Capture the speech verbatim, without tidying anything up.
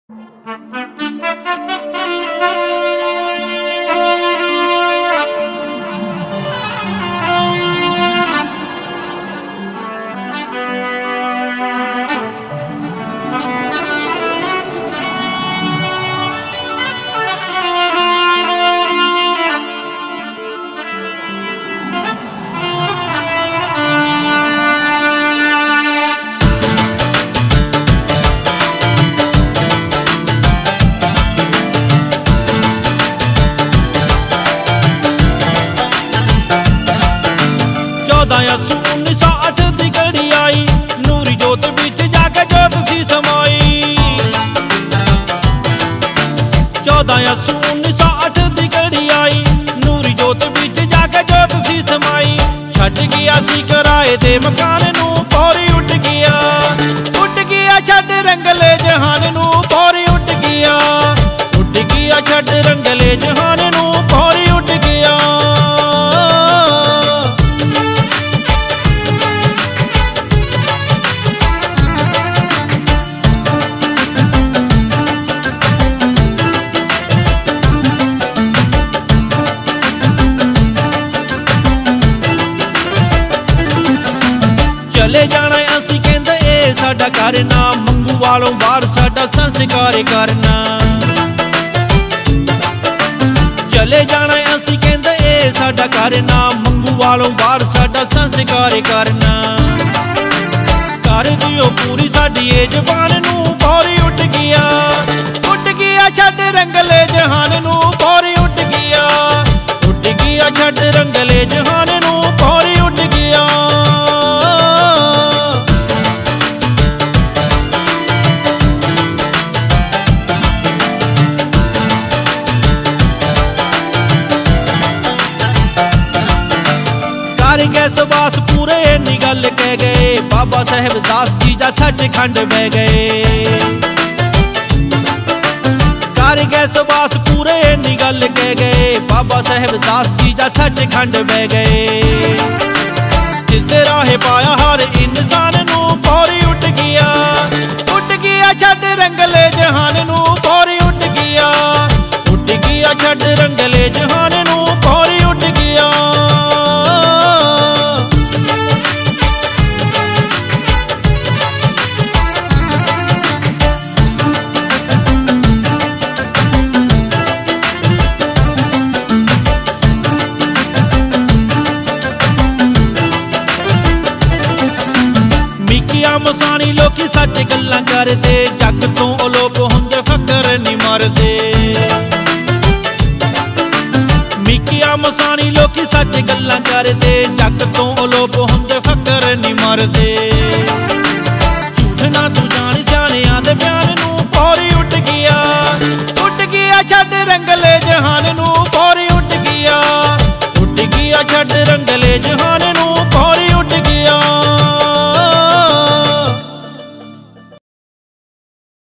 उन्नीस सौ अठ की घड़ी आई, नूरी जोत बिच जाके जोत सी समाई। चौदह असू उन्नीस सौ अठ की घड़ी आई, नूरी जोत बिच जाके जोत सी समाई। छट गया सी किराए दे मकान नू, पौरी उठ गया उठ गया छट रंगले जहान नू, पौरी उठ गया उठ गया छट रंगले जहान नू, पौरी उठ गया। चले जाना असी कहंदे ए साडा करना, मंगू वालों बाहर साडा संस्कार करना। चले जाना असी कहंदे ए साडा करना, मंगू वालों बाहर साडा संस्कार करना। कर दियो पूरी साडी ए जबान नू, पौरी उठ गया उठ गया छट रंगले जहान नू, पौरी उठ गया उठ गया छट रंगले जहान नू, पौरी उठ गया। सबास पूरे निगल कह गए, बाबा साहेब दास जी जा सचखंड बह गए। कर गए सबास पूरे निगल कह गए, बाबा साहेब दास जी जा सचखंड बह गए। जिस राह पाया हर इंसान नू, पौरी उठ गया उठ गया छट रंगले जहान नू, पौरी उठ गया उठ गया छट रंगले जहान नू, पौरी उठ गया। मसानी लोकी सच गल्लां करदे, जग तो अलोप हुंदे फकर नहीं मरदे। मिकिया मसानी लोकी सच गल्लां करदे, जग तो अलोप हुंदे फकर नहीं मरदे। झूठ ना तू जान सियाणियां दे बयान नू, पौरी उठ गया उठ गया छट रंगले जहान नू, पौरी उठ गया उठ गया छट रंगले जहान।